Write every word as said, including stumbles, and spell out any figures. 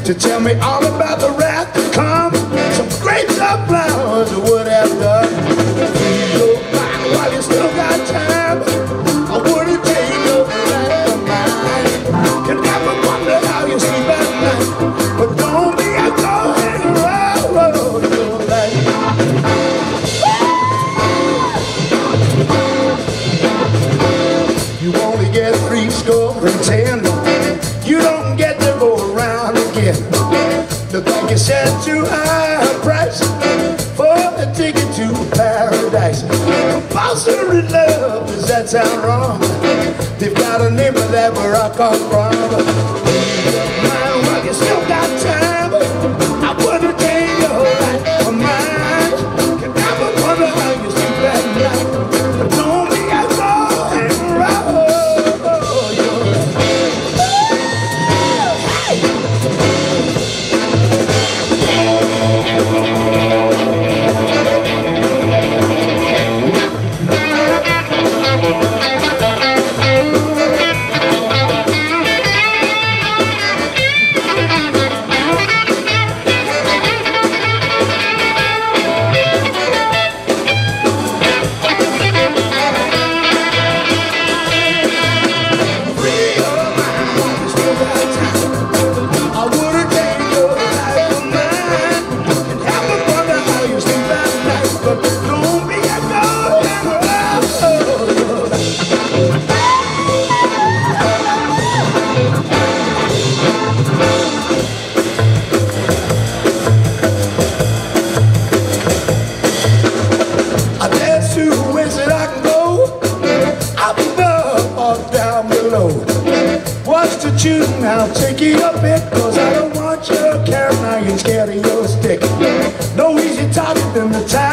to tell me all about the wrath to come. Some grapes of flowers would have done. Please go by while you still got time. I wouldn't take no life of mine. Can never wonder how you sleep at night, but don't be a going roll your life. You only get three score and ten. You don't get to go around again. The bank is set too high a price for a ticket to paradise. Compulsory love, does that sound wrong? They've got a name for that where I come from. Mind while you still got time. I wouldn't take your life of mine. Can never wonder how you sleep at night, but don't be a going roll. What's to choose now? Take it up it, cause I don't want your carrot. Now you're scared of your stick. No easy talking them to time.